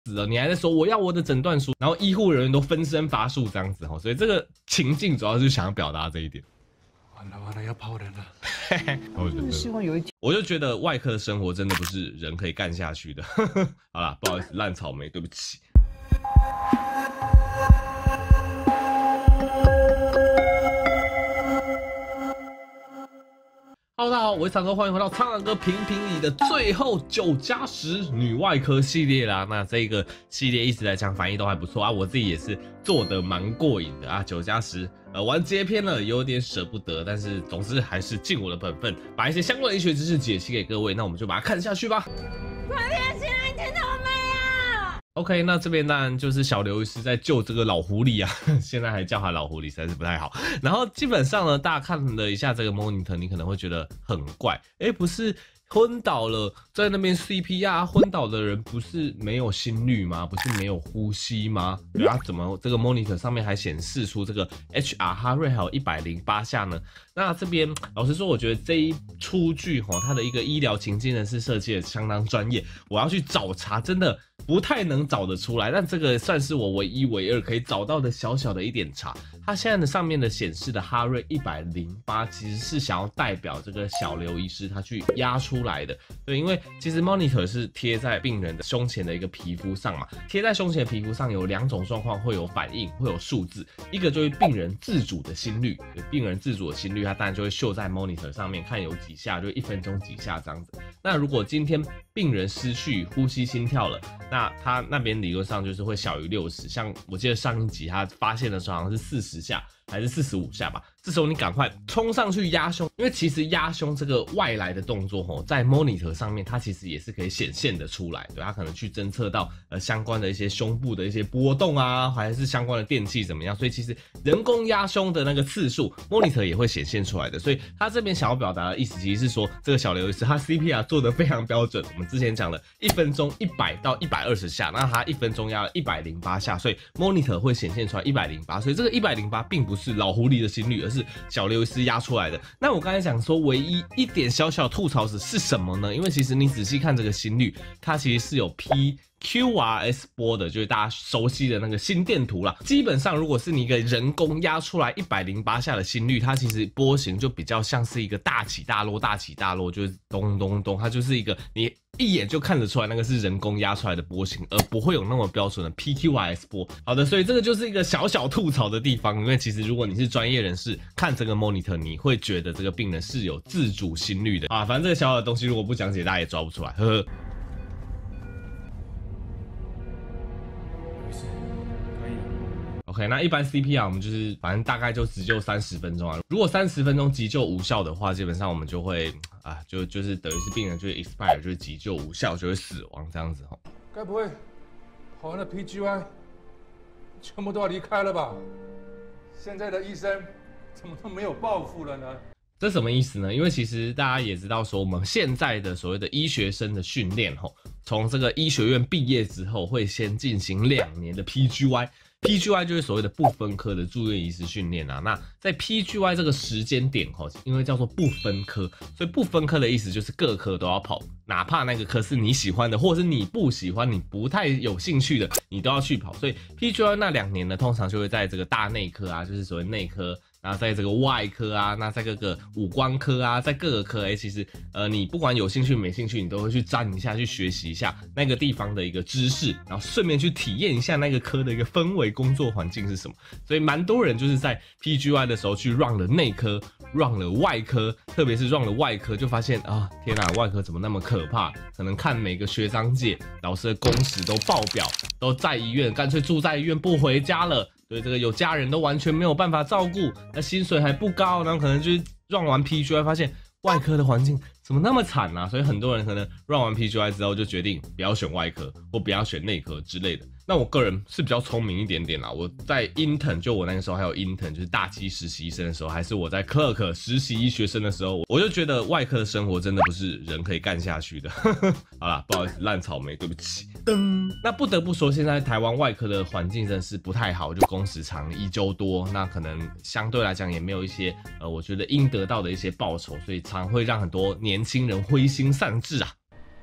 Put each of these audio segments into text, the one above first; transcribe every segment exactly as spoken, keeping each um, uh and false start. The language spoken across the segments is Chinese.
死了，你还在说我要我的诊断书，然后医护人员都分身乏术这样子哈，所以这个情境主要是想要表达这一点。 完了完了，要跑人了。 我觉得， 希望有一天， 我就觉得外科的生活真的不是人可以干下去的。好啦，不好意思，烂草莓，对不起。Hello， 大家好，我是苍哥，欢迎回到苍狼哥评评理的最后九加十女外科系列啦。那这个系列一直来讲反应都还不错啊，我自己也是做得蛮过瘾的啊。九加十，呃，完结篇了，有点舍不得，但是总之还是尽我的本分，把一些相关的医学知识解析给各位。那我们就把它看下去吧。 快点醒来，你听到没啊 ？OK， 那这边当然就是小刘医师在救这个老狐狸啊，现在还叫他老狐狸，实在是不太好。然后基本上呢，大家看了一下这个 monitor， 你可能会觉得很怪，哎，不是昏倒了，在那边 C P R， 昏倒的人不是没有心率吗？不是没有呼吸吗？对啊，怎么这个 monitor 上面还显示出这个 H R 哈瑞还有一百零八下呢？那这边老实说，我觉得这一出剧哈，它的一个医疗情境呢是设计的相当专业，我要去找茬，真的不太能找得出来。但这个算是我唯一唯二可以找到的小小的一点茬。它现在的上面的显示的哈瑞一百零八，其实是想要代表这个小刘医师他去压出来的。对，因为其实 monitor 是贴在病人的胸前的一个皮肤上嘛，贴在胸前的皮肤上有两种状况会有反应，会有数字，一个就是病人自主的心率，病人自主的心率，它当然就会秀在 monitor 上面，看有几下，就一分钟几下这样子。那如果今天病人失去呼吸心跳了，那他那边理论上就是会小于六十，像我记得上一集他发现的时候好像是四十下还是四十五下吧，这时候你赶快冲上去压胸，因为其实压胸这个外来的动作吼，在 monitor 上面它其实也是可以显现的出来，对，它可能去侦测到呃相关的一些胸部的一些波动啊，还是相关的电器怎么样，所以其实人工压胸的那个次数 monitor 也会显现出来的，所以他这边想要表达的意思其实是说，这个小刘医师他 C P R 做得非常标准，我们之前讲了一分钟一百到一百二十下，那他一分钟压了一百零八下，所以 monitor 会显现出来一百零八，所以这个一百零八并不是是老狐狸的心率，而是小刘医师压出来的。那我刚才讲说，唯一一点小小吐槽是是什么呢？因为其实你仔细看这个心率，它其实是有 P Q R S 波的，就是大家熟悉的那个心电图啦。基本上，如果是你一个人工压出来一百零八下的心率，它其实波形就比较像是一个大起大落、大起大落，就是咚咚咚，它就是一个你一眼就看得出来那个是人工压出来的波形，而不会有那么标准的 P Q R S 波。好的，所以这个就是一个小小吐槽的地方，因为其实如果你是专业人士看这个 monitor， 你会觉得这个病人是有自主心率的啊。反正这个小小的东西如果不讲解，大家也抓不出来，呵呵。OK， 那一般 C P R 我们就是反正大概就急救三十分钟啊。如果三十分钟急救无效的话，基本上我们就会啊，就就是等于是病人就会 expire， 就是急救无效就会死亡这样子哈。 该不会跑完了 P G Y， 全部都要离开了吧？现在的医生怎么都没有抱负了呢？ 这什么意思呢？因为其实大家也知道说，我们现在的所谓的医学生的训练吼，从这个医学院毕业之后，会先进行两年的 P G Y。P G Y 就是所谓的不分科的住院医师训练啊。那在 P G Y 这个时间点吼，因为叫做不分科，所以不分科的意思就是各科都要跑，哪怕那个科是你喜欢的，或者是你不喜欢、你不太有兴趣的，你都要去跑。所以 P G Y 那两年呢，通常就会在这个大内科啊，就是所谓内科。然后在这个外科啊，那在各个五官科啊，在各个科，哎，其实呃，你不管有兴趣没兴趣，你都会去沾一下，去学习一下那个地方的一个知识，然后顺便去体验一下那个科的一个氛围、工作环境是什么。所以蛮多人就是在 P G Y 的时候去 run 了内科 ，run 了外科，特别是 run 了外科，就发现啊，天哪，外科怎么那么可怕？可能看每个学长姐老师的工时都爆表，都在医院，干脆住在医院不回家了。对，这个有家人都完全没有办法照顾，那薪水还不高，然后可能就是让完 P G Y 发现外科的环境怎么那么惨啊？所以很多人可能让完 P G Y 之后就决定不要选外科或不要选内科之类的。那我个人是比较聪明一点点啦，我在 intern 就我那个时候还有 intern 就是大七实习医生的时候，还是我在 clerk 实习医学生的时候，我就觉得外科的生活真的不是人可以干下去的。好啦，不好意思，烂草莓，对不起。噔，那不得不说，现在台湾外科的环境真的是不太好，就工时长、医纠多，那可能相对来讲也没有一些呃，我觉得应得到的一些报酬，所以常会让很多年轻人灰心丧志啊。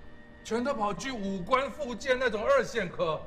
全都跑去五官复健那种二线科，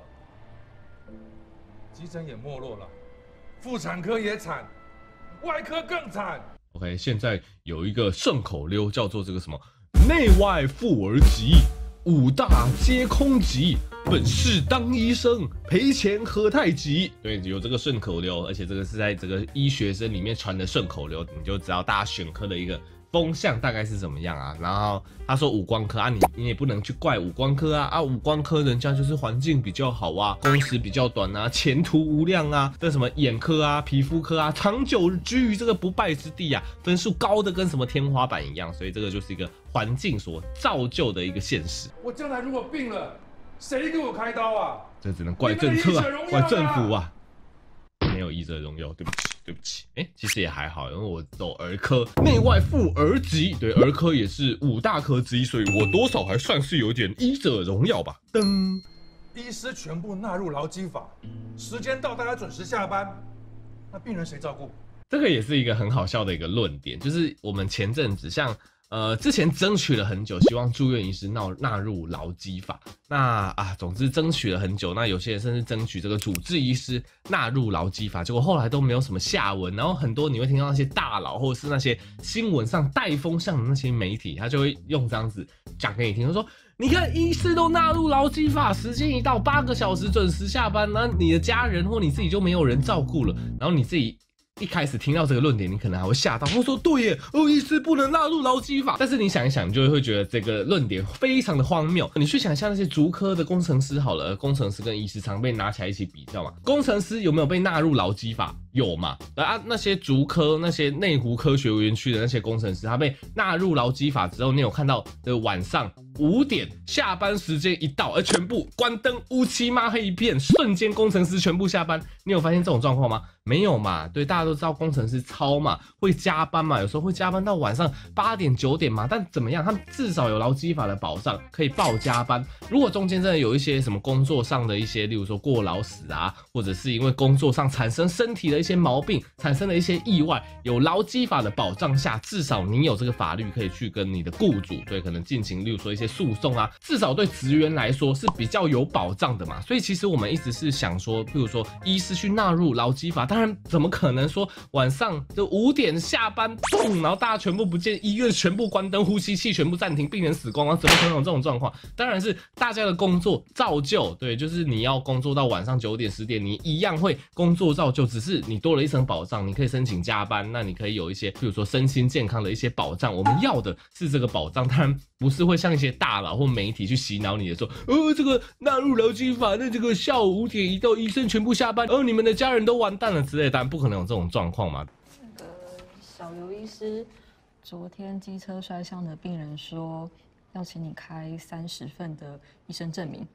急诊也没落了，妇产科也惨，外科更惨。 OK， 现在有一个顺口溜叫做这个什么内外妇儿急，五大皆空急，本是当医生，赔钱何太急。对，有这个顺口溜，而且这个是在这个医学生里面传的顺口溜，你就知道大家选科的一个风向大概是怎么样啊。然后他说五官科啊，你你也不能去怪五官科啊啊，五官科人家就是环境比较好啊，工时比较短啊，前途无量啊。这什么眼科啊、皮肤科啊，长久居于这个不败之地啊，分数高的跟什么天花板一样，所以这个就是一个环境所造就的一个现实。 我将来如果病了，谁给我开刀啊？ 这只能怪政策啊，怪政府啊。没有医者荣耀，对不起，对不起。哎、欸，其实也还好，因为我走儿科，内外妇儿急，对，儿科也是五大科之一，所以我多少还算是有点医者荣耀吧。噔， 医师全部纳入劳基法，时间到大家准时下班，那病人谁照顾？ 这个也是一个很好笑的一个论点，就是我们前阵子像。呃，之前争取了很久，希望住院医师纳纳入劳基法。那啊，总之争取了很久。那有些人甚至争取这个主治医师纳入劳基法，结果后来都没有什么下文。然后很多你会听到那些大佬，或者是那些新闻上带风向的那些媒体，他就会用这样子讲给你听，他说：“你看，医师都纳入劳基法，时间一到，八个小时准时下班，那你的家人或你自己就没有人照顾了，然后你自己。”一开始听到这个论点，你可能还会吓到，我说对耶，哦，医师不能纳入劳基法。但是你想一想，你就会觉得这个论点非常的荒谬。你去想一下那些竹科的工程师好了，工程师跟医师常被拿起来一起比较嘛。工程师有没有被纳入劳基法？有嘛？啊，那些竹科、那些内湖科学园区的那些工程师，他被纳入劳基法之后，你有看到的晚上五点下班时间一到，而全部关灯，乌漆抹黑一片，瞬间工程师全部下班。你有发现这种状况吗？没有嘛？对，大家都知道工程师超嘛，会加班嘛，有时候会加班到晚上八点九点嘛。但怎么样，他们至少有劳基法的保障，可以报加班。如果中间真的有一些什么工作上的一些，例如说过劳死啊，或者是因为工作上产生身体的一些毛病，产生了一些意外，有劳基法的保障下，至少你有这个法律可以去跟你的雇主，对，可能进行，例如说一些诉讼啊，至少对职员来说是比较有保障的嘛。所以其实我们一直是想说，譬如说医师去纳入劳基法，当然怎么可能说晚上就五点下班，咚，然后大家全部不见，医院全部关灯，呼吸器全部暂停，病人死光光，怎么可能有这种状况？当然是大家的工作造就，对，就是你要工作到晚上九点十点，你一样会工作造就，只是你多了一层保障，你可以申请加班，那你可以有一些，比如说身心健康的一些保障。我们要的是这个保障，当然不是会像一些大佬或媒体去洗脑你的说，呃，这个纳入劳基法，那这个下午五点一到，医生全部下班，而、呃、你们的家人都完蛋了之类的，当然不可能有这种状况嘛。 那个小刘医师，昨天机车摔伤的病人说，要请你开三十份的医生证明。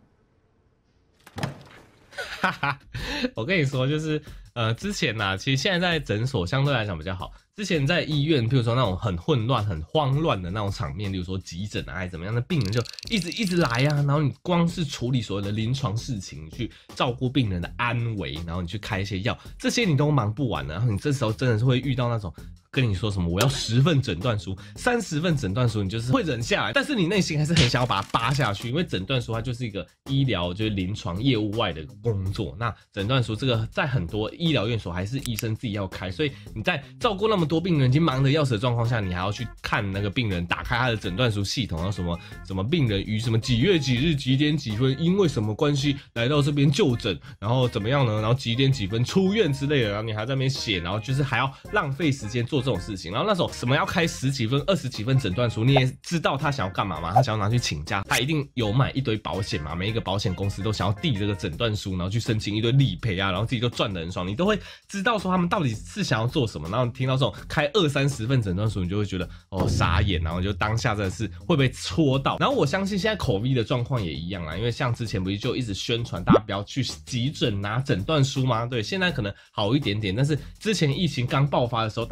哈哈，我跟你说，就是呃，之前呐、啊，其实现在在诊所相对来讲比较好。之前在医院，譬如说那种很混乱、很慌乱的那种场面，例如说急诊啊，还是怎么样，那病人就一直一直来啊，然后你光是处理所有的临床事情，你去照顾病人的安危，然后你去开一些药，这些你都忙不完的。然后你这时候真的是会遇到那种跟你说什么，我要十份诊断书、三十份诊断书，你就是会忍下来，但是你内心还是很想要把它扒下去，因为诊断书它就是一个医疗就是临床业务外的工作。那诊断书这个在很多医疗院所还是医生自己要开，所以你在照顾那么多病人已经忙得要死的状况下，你还要去看那个病人打开他的诊断书系统，然后什么什么病人于什么几月几日几点几分因为什么关系来到这边就诊，然后怎么样呢？然后几点几分出院之类的，然后你还在那边写，然后就是还要浪费时间做这种事情。然后那种什么要开十几份、二十几份诊断书，你也知道他想要干嘛吗？他想要拿去请假，他一定有买一堆保险嘛，每一个保险公司都想要递这个诊断书，然后去申请一堆理赔啊，然后自己就赚得很爽，你都会知道说他们到底是想要做什么。然后听到这种开二三十份诊断书，你就会觉得哦傻眼，然后就当下真的是会被戳到。然后我相信现在口V的状况也一样啦，因为像之前不是就一直宣传大家不要去急诊拿诊断书吗？对，现在可能好一点点，但是之前疫情刚爆发的时候，大家都想要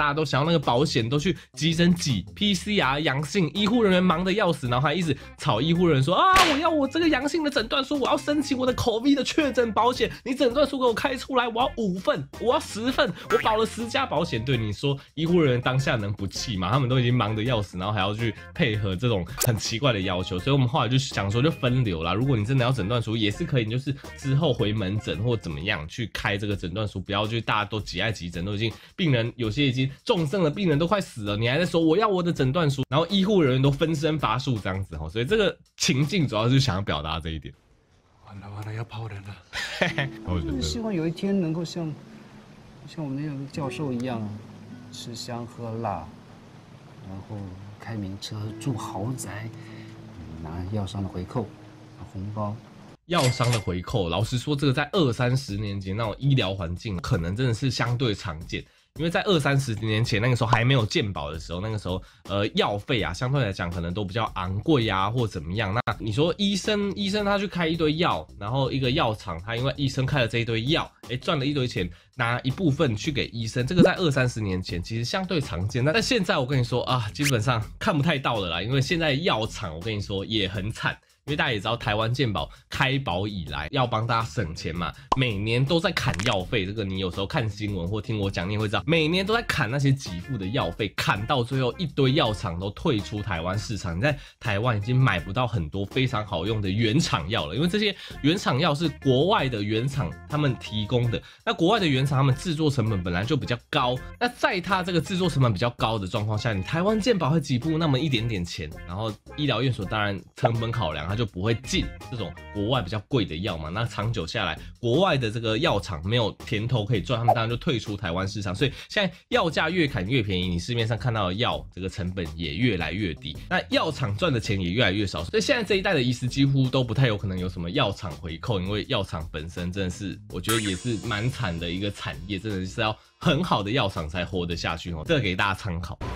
后那个保险都去急诊挤 P C R 阳性，医护人员忙得要死，然后还一直吵医护人员说啊，我要我这个阳性的诊断书，我要申请我的 COVID 的确诊保险，你诊断书给我开出来，我要五份，我要十份，我保了十家保险。对你说，医护人员当下能不气吗？他们都已经忙得要死，然后还要去配合这种很奇怪的要求，所以我们后来就想说就分流啦。如果你真的要诊断书，也是可以，你就是之后回门诊或怎么样去开这个诊断书，不要就大家都挤在急诊，都已经病人有些已经重症的病人都快死了，你还在说我要我的诊断书，然后医护人员都分身乏术这样子哈，所以这个情境主要是想要表达这一点。 完了完了，要跑人了。 我觉得希望有一天能够像像我们那样的教授一样，吃香喝辣，然后开名车住豪宅，拿药商的回扣，拿红包。 药商的回扣，老实说，这个在二三十年前那种医疗环境，可能真的是相对常见。因为在二三十年前那个时候还没有健保的时候，那个时候呃药费啊相对来讲可能都比较昂贵啊或怎么样。那你说医生医生他去开一堆药，然后一个药厂他因为医生开了这一堆药，哎赚了一堆钱，拿一部分去给医生，这个在二三十年前其实相对常见。但现在我跟你说啊，基本上看不太到了啦，因为现在药厂我跟你说也很惨。因为大家也知道，台湾健保开保以来，要帮大家省钱嘛，每年都在砍药费。这个你有时候看新闻或听我讲，你也会知道，每年都在砍那些给付的药费，砍到最后一堆药厂都退出台湾市场。你在台湾已经买不到很多非常好用的原厂药了，因为这些原厂药是国外的原厂他们提供的。那国外的原厂他们制作成本本来就比较高，那在它这个制作成本比较高的状况下，你台湾健保会给付那么一点点钱，然后医疗院所当然成本考量，它就不会进这种国外比较贵的药嘛。那长久下来，国外的这个药厂没有甜头可以赚，他们当然就退出台湾市场。所以现在药价越砍越便宜，你市面上看到的药这个成本也越来越低，那药厂赚的钱也越来越少。所以现在这一代的医师几乎都不太有可能有什么药厂回扣，因为药厂本身真的是我觉得也是蛮惨的一个产业，真的是要很好的药厂才活得下去哦。这个给大家参考。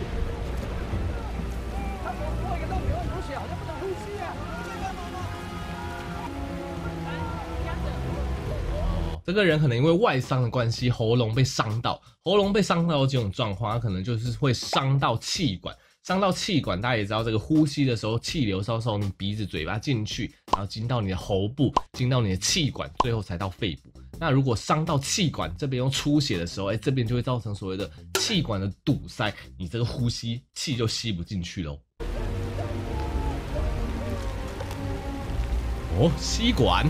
这个人可能因为外伤的关系，喉咙被伤到，喉咙被伤到有几种状况，他可能就是会伤到气管，伤到气管，大家也知道，这个呼吸的时候，气流稍稍你鼻子、嘴巴进去，然后进到你的喉部，进到你的气管，最后才到肺部。那如果伤到气管这边又出血的时候，哎，这边就会造成所谓的气管的堵塞，你这个呼吸气就吸不进去喽。哦，吸管。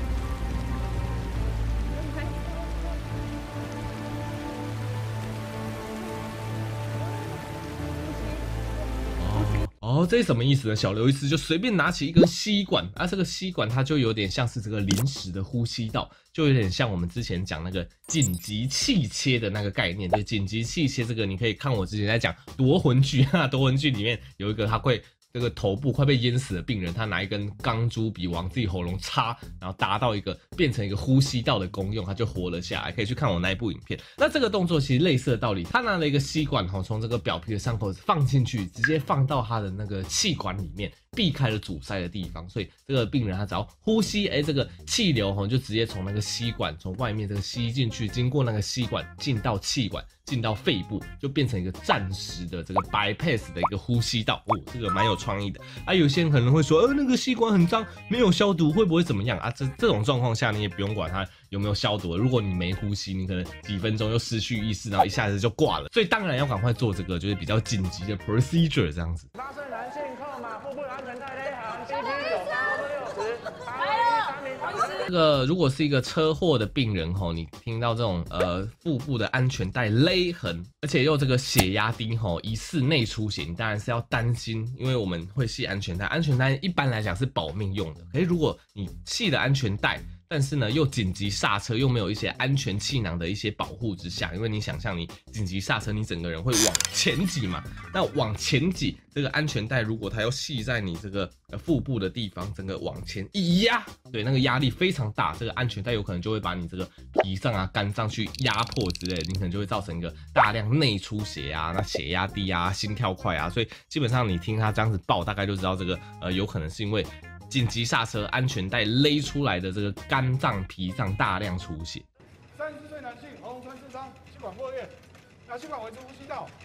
哦，这是什么意思呢？小刘医师就随便拿起一根吸管，啊，这个吸管它就有点像是这个临时的呼吸道，就有点像我们之前讲那个紧急气切的那个概念。对，紧急气切这个你可以看我之前在讲夺魂锯哈，夺魂锯里面有一个他会。这个头部快被淹死的病人，他拿一根钢珠笔往自己喉咙插，然后达到一个变成一个呼吸道的功用，他就活了下来。可以去看我那一部影片。那这个动作其实类似的道理，他拿了一个吸管吼，从这个表皮的伤口放进去，直接放到他的那个气管里面，避开了阻塞的地方。所以这个病人他只要呼吸，哎，这个气流吼就直接从那个吸管从外面这个吸进去，经过那个吸管进到气管。进到肺部，就变成一个暂时的这个 bypass 的一个呼吸道哦，这个蛮有创意的啊。有些人可能会说，呃，那个吸管很脏，没有消毒，会不会怎么样啊？这这种状况下，你也不用管它有没有消毒。如果你没呼吸，你可能几分钟就失去意识，然后一下子就挂了。所以当然要赶快做这个，就是比较紧急的 procedure 这样子。 发生男性扣码，腹部安全带勒痕 ，B P 九八六十，来了，三名同事。 这个如果是一个车祸的病人吼，你听到这种呃腹部的安全带勒痕，而且又这个血压低吼，疑似内出血，你当然是要担心，因为我们会系安全带，安全带一般来讲是保命用的。可是如果你系了安全带，但是呢，又紧急刹车，又没有一些安全气囊的一些保护之下，因为你想象你紧急刹车，你整个人会往前挤嘛，那往前挤，这个安全带如果它要系在你这个腹部的地方，整个往前一压，对，那个压力非常大，这个安全带有可能就会把你这个脾脏啊、肝脏去压迫之类的，你可能就会造成一个大量内出血啊，那血压低啊，心跳快啊，所以基本上你听他这样子报，大概就知道这个呃有可能是因为。紧急刹车，安全带勒出来的这个肝脏、脾脏大量出血。 三十岁男性，喉咙穿刺伤，气管破裂，拿气管维持呼吸道，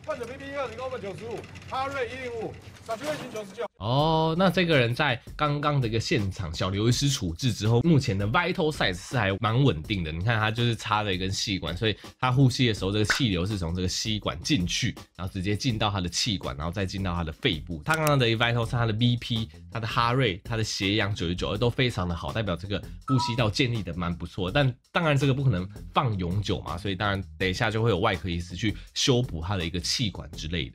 患者 B P 二零欧本九十五，哈瑞一零五，小区卫星九十九。 哦，那这个人在刚刚的一个现场，小刘医师处置之后，目前的 vital signs 是还蛮稳定的。你看他就是插了一根气管，所以他呼吸的时候，这个气流是从这个吸管进去，然后直接进到他的气管，然后再进到他的肺部。他刚刚的 vital sign， 他的 B P、他的哈瑞、他的血氧九十九都非常的好，代表这个呼吸道建立的蛮不错。但当然这个不可能放永久嘛，所以当然等一下就会有外科医师去修补他的一个气管之类的。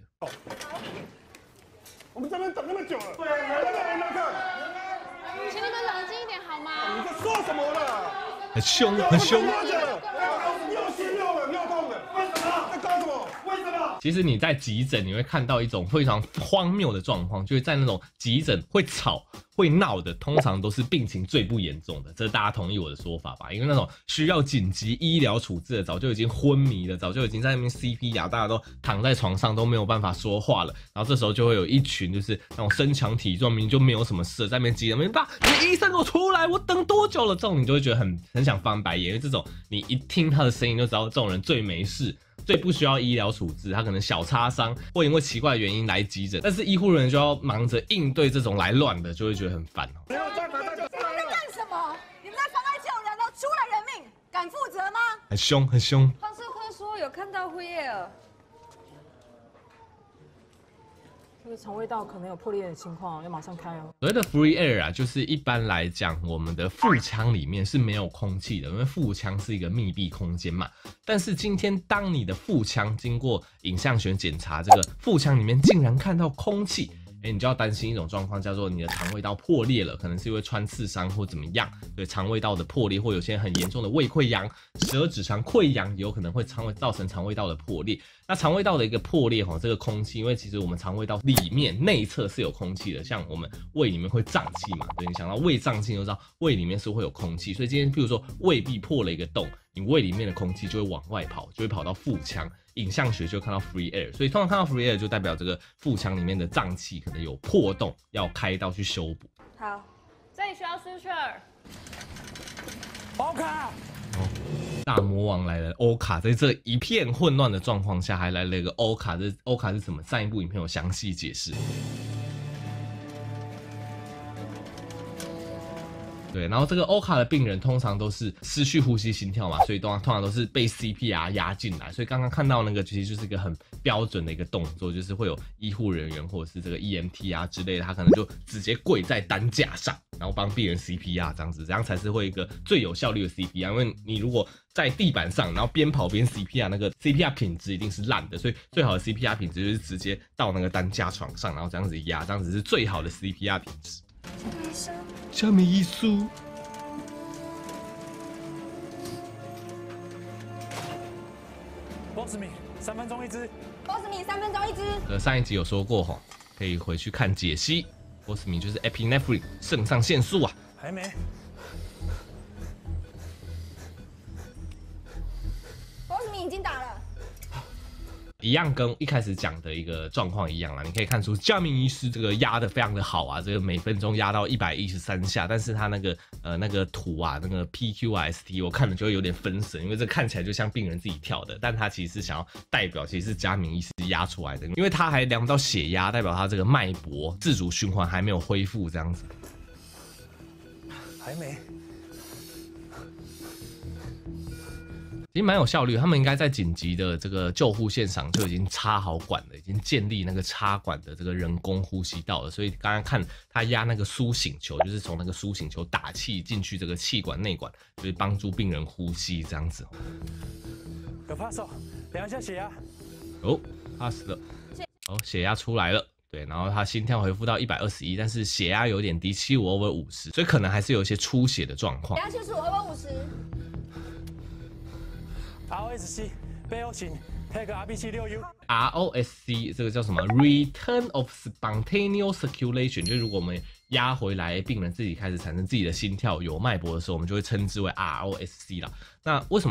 我们这边等那么久了，对，来来来来看， 请你们冷静一点好吗？ 你在说什么了？ 很凶，很凶。 又心又冷又痛的，为什么？在搞什么？为什么？ 其实你在急诊你会看到一种非常荒谬的状况，就是在那种急诊会吵会闹的，通常都是病情最不严重的，这大家同意我的说法吧？因为那种需要紧急医疗处置的，早就已经昏迷了，早就已经在那边 C P R， 大家都躺在床上都没有办法说话了，然后这时候就会有一群就是那种身强体壮，明明就没有什么事，在那边急诊，爸，你医生给我出来，我等多久了？这种你就会觉得很很想翻白眼，因为这种你一听他的声音就知道这种人最没事。最不需要医疗处置，他可能小擦伤或因为奇怪的原因来急诊，但是医护人员就要忙着应对这种来乱的，就会觉得很烦哦。 你们在干什么？你们在妨碍救人哦，出了人命，敢负责吗？ 很凶，很凶。 放射科说有看到灰叶儿， 这个肠胃道可能有破裂的情况，要马上开哦。 所谓的 free air 啊，就是一般来讲，我们的腹腔里面是没有空气的，因为腹腔是一个密闭空间嘛。但是今天当你的腹腔经过影像学检查，这个腹腔里面竟然看到空气。哎，你就要担心一种状况，叫做你的肠胃道破裂了，可能是因为穿刺伤或怎么样，对肠胃道的破裂，或有些很严重的胃溃疡、十二指肠溃疡，也有可能会肠胃造成肠胃道的破裂。那肠胃道的一个破裂哈，这个空气，因为其实我们肠胃道里面内侧是有空气的，像我们胃里面会胀气嘛，对，你想到胃胀气，就知道胃里面是会有空气，所以今天譬如说胃壁破了一个洞，你胃里面的空气就会往外跑，就会跑到腹腔。影像学就看到 free air， 所以通常看到 free air 就代表这个腹腔里面的脏器可能有破洞，要开刀去修补。 好，这里需要 suture。 欧卡， 哦，大魔王来了，欧卡在这一片混乱的状况下，还来了一个欧卡，这欧卡是什么？上一部影片有详细解释。对，然后这个欧卡的病人通常都是失去呼吸心跳嘛，所以通常通常都是被 C P R 压进来，所以刚刚看到那个其实就是一个很标准的一个动作，就是会有医护人员或者是这个 E M T 啊之类的，他可能就直接跪在担架上，然后帮病人 C P R 这样子，这样才是会一个最有效率的 C P R， 因为你如果在地板上，然后边跑边 C P R， 那个 C P R 品质一定是烂的，所以最好的 C P R 品质就是直接到那个担架床上，然后这样子压，这样子是最好的 C P R 品质。下面医术。 波斯米，三分钟一支。 波斯米三分钟一支。 呃，上一集有说过吼，可以回去看解析。波斯米就是 epinephrine 肾上腺素啊。 还没。 波斯米已经打了。 一样跟一开始讲的一个状况一样啦，你可以看出嘉明医师这个压的非常的好啊，这个每分钟压到一百一十三下，但是他那个呃那个图啊，那个 P Q S T 我看了就会有点分神，因为这看起来就像病人自己跳的，但他其实是想要代表其实是嘉明医师压出来的，因为他还量不到血压，代表他这个脉搏自主循环还没有恢复这样子。 还没。 其实蛮有效率，他们应该在紧急的这个救护现场就已经插好管了，已经建立那个插管的这个人工呼吸道了。所以刚刚看他压那个苏醒球，就是从那个苏醒球打气进去这个气管内管，就是帮助病人呼吸这样子。 有 pass， 量一下血压。 哦 ，pass 了。哦，血压出来了。对，然后他心跳恢复到一百二十一，但是血压有点低，七十五 over 五十，所以可能还是有一些出血的状况。 血压七十五 over 五十。 R O S C 背后请 take R B C 六 U。R O S C 这个叫什么 ？Return of spontaneous circulation， 就是如果我们压回来，病人自己开始产生自己的心跳，有脉搏的时候，我们就会称之为 R O S C 啦。那为什么要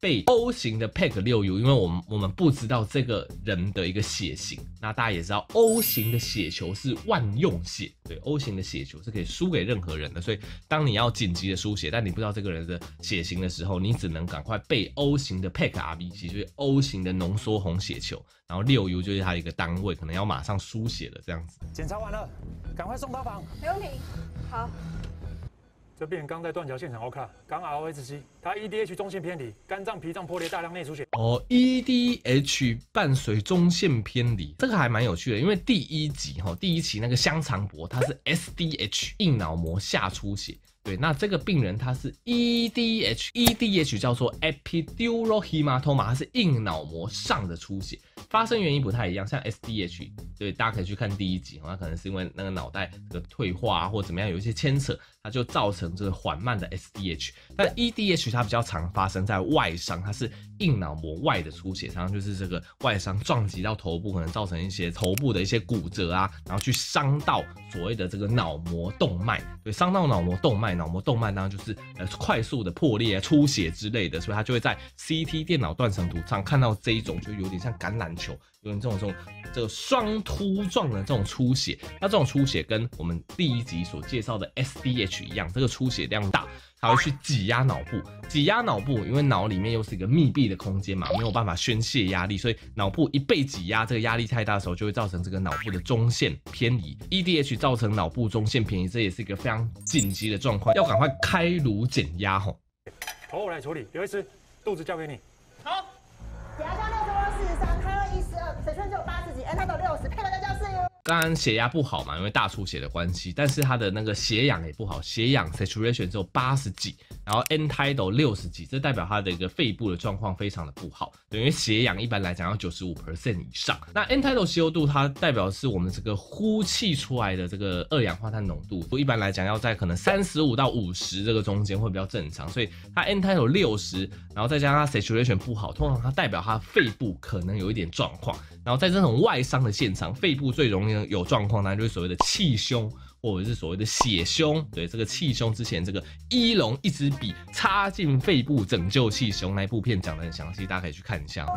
被 O 型的 P E G 六 U， 因为我们我们不知道这个人的一个血型，那大家也知道 O 型的血球是万用血，对 O 型的血球是可以输给任何人的，所以当你要紧急的输血，但你不知道这个人的血型的时候，你只能赶快备 O 型的 P E G R B C， 就是 O 型的浓缩红血球，然后六 U 就是它的一个单位，可能要马上输血了这样子。 检查完了，赶快送到房。 没问题。好。 这病人刚在断桥现场 O K， 刚 R O H C， 他 E D H 中线偏离，肝脏脾脏破裂，大量内出血。 哦 ，E D H 伴随中线偏离，这个还蛮有趣的，因为第一集哈，第一期那个香肠伯他是 S D H 硬脑膜下出血。对，那这个病人他是 E D H，E D H 叫做 epidural hematoma， 它是硬脑膜上的出血，发生原因不太一样。像 S D H， 对，大家可以去看第一集，那可能是因为那个脑袋这个退化啊，或怎么样有一些牵扯，它就造成这个缓慢的 S D H。但 E D H 它比较常发生在外伤，它是硬脑膜外的出血，常常就是这个外伤撞击到头部，可能造成一些头部的一些骨折啊，然后去伤到所谓的这个脑膜动脉，对，伤到脑膜动脉。脑膜动脉当然就是呃快速的破裂、出血之类的，所以他就会在 C T 电脑断层图上看到这一种，就有点像橄榄球，有点这种这种这个双凸状的这种出血。那这种出血跟我们第一集所介绍的 S D H 一样，这个出血量大，它会去挤压脑部，挤压脑部，因为脑里面又是一个密闭的空间嘛，没有办法宣泄压力，所以脑部一被挤压，这个压力太大的时候，就会造成这个脑部的中线偏移。E D H 造成脑部中线偏移，这也是一个非常紧急的状况，要赶快开颅减压吼。 头我来处理，刘医师，肚子交给你。 好。血压降六十二、四十三，开二一四二，水分只有八十几 ，N 它都六十，配合在教室哟。 当然血压不好嘛，因为大出血的关系，但是它的那个血氧也不好，血氧 saturation 只有八十几，然后 N tidal 六十几，这代表它的一个肺部的状况非常的不好。对，因为血氧一般来讲要 百分之九十五 以上。那 N tidal C O 度它代表的是我们这个呼气出来的这个二氧化碳浓度，一般来讲要在可能三十五到五十这个中间会比较正常，所以它 N tidal 六十，然后再加上它 saturation 不好，通常它代表它肺部可能有一点状况。然后在这种外伤的现场，肺部最容易有状况，当然就是所谓的气胸，或者是所谓的血胸。对，这个气胸之前这个一龙一支笔插进肺部拯救气胸那一部片讲得很详细，大家可以去看一下。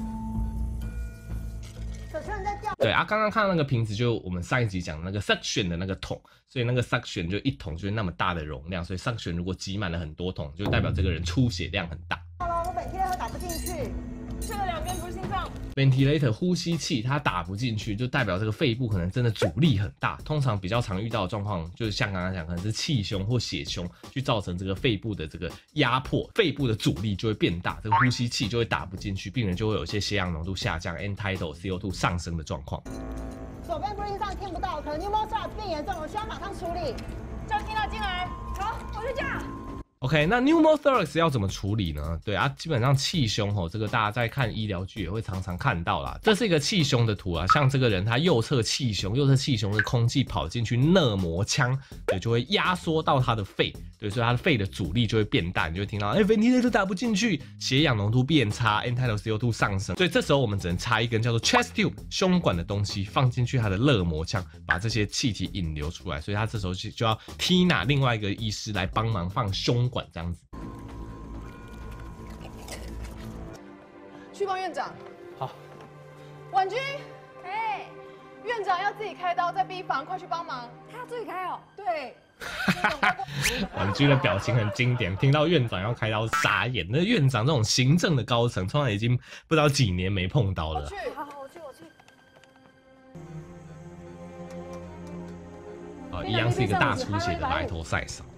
对啊，刚刚看到那个瓶子，就我们上一集讲的那个 suction 的那个桶，所以那个 suction 就一桶就是那么大的容量，所以 suction 如果挤满了很多桶，就代表这个人出血量很大。 好了，我本贴会打不进去。这个两边不是心脏。 ventilator 呼吸器它打不进去，就代表这个肺部可能真的阻力很大。通常比较常遇到的状况，就是像刚刚讲，可能是气胸或血胸，去造成这个肺部的这个压迫，肺部的阻力就会变大，这个呼吸器就会打不进去，病人就会有一些血氧浓度下降 ，N tidal C O 度上升的状况。 左边 breathing 上听不到，可能 pneumothorax 变严重，我需要马上处理。叫听到进来，好，我去架。 OK， 那 pneumothorax 要怎么处理呢？对啊，基本上气胸吼，这个大家在看医疗剧也会常常看到啦。这是一个气胸的图啊，像这个人他右侧气胸，右侧气胸的空气跑进去肋膜腔，对，就会压缩到他的肺，对，所以他的肺的阻力就会变大，你就会听到哎 ventilator 打不进去，血氧浓度变差 ，N tidal C O 度上升，所以这时候我们只能插一根叫做 chest tube 胸管的东西放进去他的肋膜腔，把这些气体引流出来，所以他这时候就就要 Tina 另外一个医师来帮忙放胸管这样子。 去帮院长。 好。 婉君，哎，院长要自己开刀在 B 房，快去帮忙。 他要自己开哦。 对。 婉君的表情很经典，听到院长要开刀傻眼。那院长这种行政的高层，通常已经不知道几年没碰刀了。 我去，好好，我去，我去。 好，一样是一个大出血的白头塞少。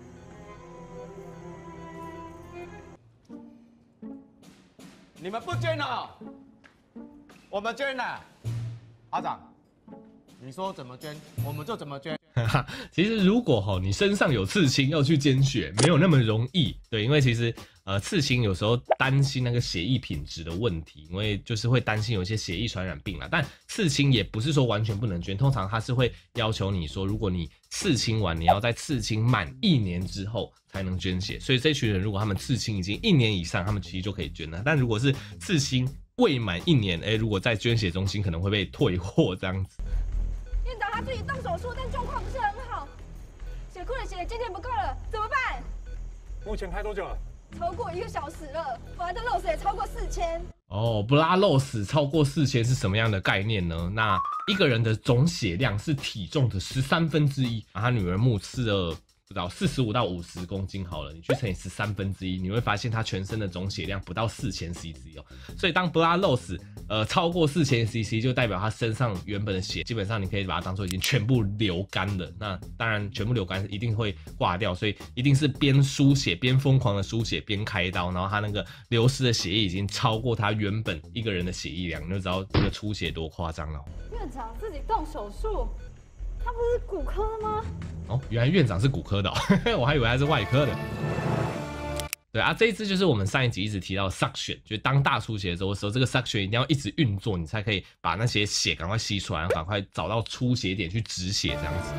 你们不捐了，我们捐了。阿长，你说怎么捐，我们就怎么捐。 其实如果哈你身上有刺青要去捐血，没有那么容易。对，因为其实呃刺青有时候担心那个血液品质的问题，因为就是会担心有一些血液传染病啦。但刺青也不是说完全不能捐，通常他是会要求你说，如果你刺青完，你要在刺青满一年之后才能捐血。所以这群人如果他们刺青已经一年以上，他们其实就可以捐了。但如果是刺青未满一年，哎，如果在捐血中心可能会被退货这样子。 院长他自己动手术，但状况不是很好，血库的血渐渐不够了，怎么办？ 目前开多久了？ 超过一个小时了，我的肉死也超过四千。 哦，布拉肉死超过四千是什么样的概念呢？那一个人的总血量是体重的十三分之一，啊，他女儿目测了。不到四十五到五十公斤好了，你去乘以十三分之一，你会发现他全身的总血量不到四千 C C 哦。所以当 blood loss 呃超过四千 C C， 就代表他身上原本的血基本上你可以把它当做已经全部流干了。那当然全部流干一定会挂掉，所以一定是边输血边疯狂的输血边开刀，然后他那个流失的血液已经超过他原本一个人的血液量，你就知道这个出血多夸张了。 院长自己动手术。他不是骨科的吗？ 哦，原来院长是骨科的、哦，我还以为他是外科的。对啊，这一支就是我们上一集一直提到的 suction， 就是当大出血的时候，时候这个 suction 一定要一直运作，你才可以把那些血赶快吸出来，然后赶快找到出血点去止血这样子。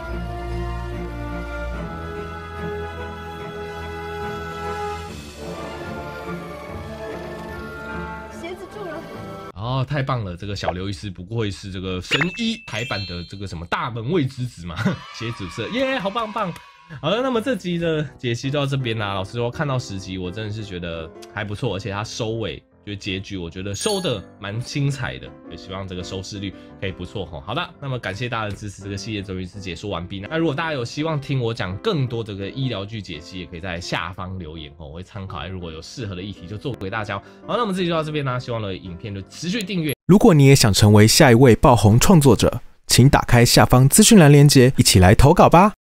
哦，太棒了！这个小刘医师不愧是这个神医台版的这个什么大门卫之子嘛，血主色耶，好棒棒！好了，那么这集的解析就到这边啦。老实说，看到十集，我真的是觉得还不错，而且它收尾就是结局，我觉得收的蛮精彩的，也希望这个收视率可以不错吼。好的，那么感谢大家的支持，这个系列终于是解说完毕。那如果大家有希望听我讲更多这个医疗剧解析，也可以在下方留言吼，我会参考。如果有适合的议题，就做给大家。好，那我们这集就到这边啦，希望的影片就持续订阅。 如果你也想成为下一位爆红创作者，请打开下方资讯栏连结，一起来投稿吧。